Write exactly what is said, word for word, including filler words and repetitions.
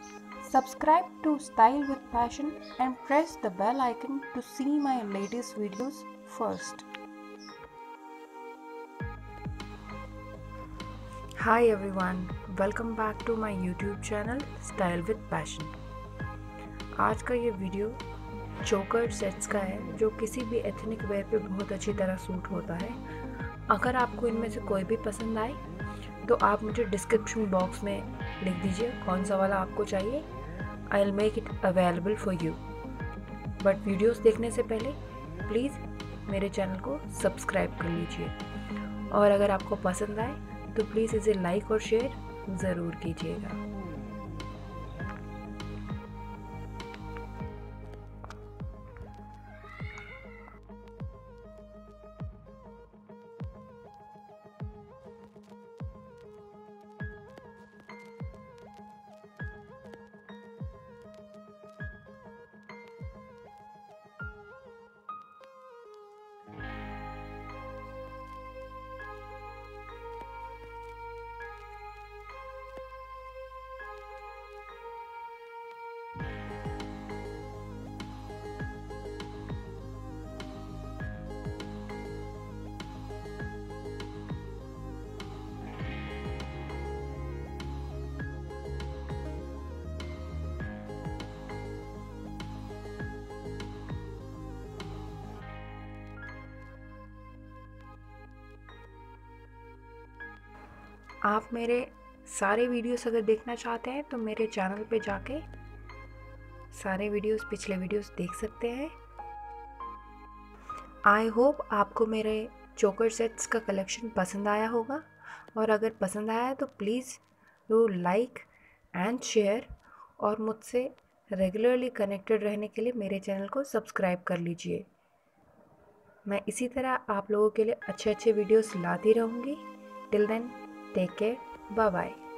Subscribe to Style with Passion and press the bell icon to see my latest videos first. Hi everyone, welcome back to my YouTube channel Style with Passion. आज का ये video चोकर sets का है जो किसी भी ethnic wear पे बहुत अच्छी तरह सूट होता है। अगर आपको इनमें से कोई भी पसंद आए तो आप मुझे डिस्क्रिप्शन बॉक्स में लिख दीजिए कौन सा वाला आपको चाहिए। I will make it available for you. But videos देखने से पहले प्लीज़ मेरे चैनल को सब्सक्राइब कर लीजिए और अगर आपको पसंद आए तो प्लीज़ इसे लाइक और शेयर ज़रूर कीजिएगा। आप मेरे सारे वीडियोस अगर देखना चाहते हैं तो मेरे चैनल पे जाके सारे वीडियोस पिछले वीडियोस देख सकते हैं। आई होप आपको मेरे चोकर सेट्स का कलेक्शन पसंद आया होगा और अगर पसंद आया तो please do like and share और मुझसे रेगुलरली कनेक्टेड रहने के लिए मेरे चैनल को सब्सक्राइब कर लीजिए। मैं इसी तरह आप लोगों के लिए अच्छे अच्छे वीडियोस लाती रहूँगी। Till then, take care. Bye bye.